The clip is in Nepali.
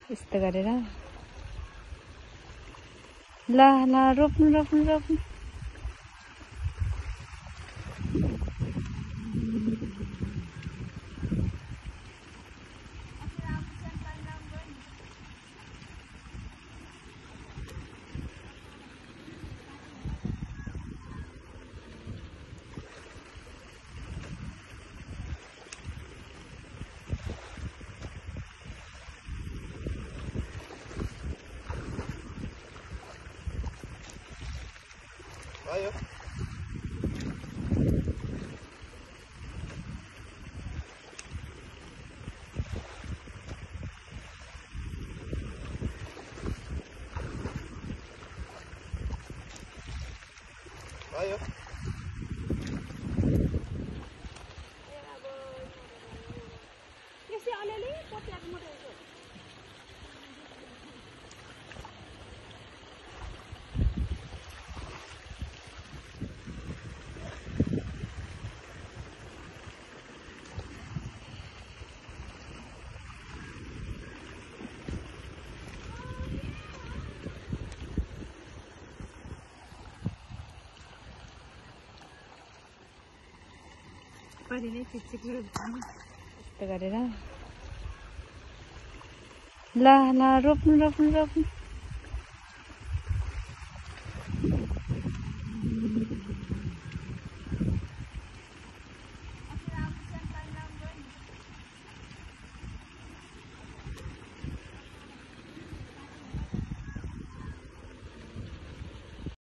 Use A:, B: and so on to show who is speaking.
A: यस्तो गरेर ल ल रोप्नु रोप्नु रोप्नु
B: Ayo. Ayo.
C: Kasi alali potiak mo dito.
A: यस्तो गरेर ल ल रोप्नु रोप्नु रोप्नु